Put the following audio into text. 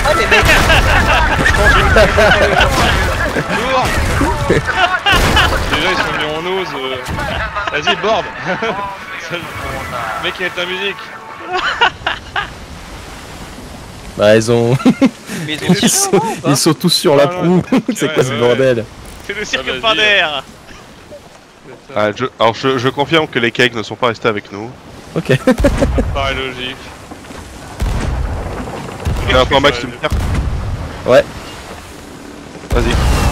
Ah les mecs. Lourd. Déjà ils sont mis en ose. Vas-y, board. Le mec il est ta musique. Bah ils ont... Mais ils sont tous sur la proue. C'est quoi ce bordel? C'est le cirque vas-y. par derrière. Ah, alors je confirme que les cakes ne sont pas restés avec nous. Ok. Ça paraît logique. T'as un plan Max, tu me perds. Ouais. Vas-y.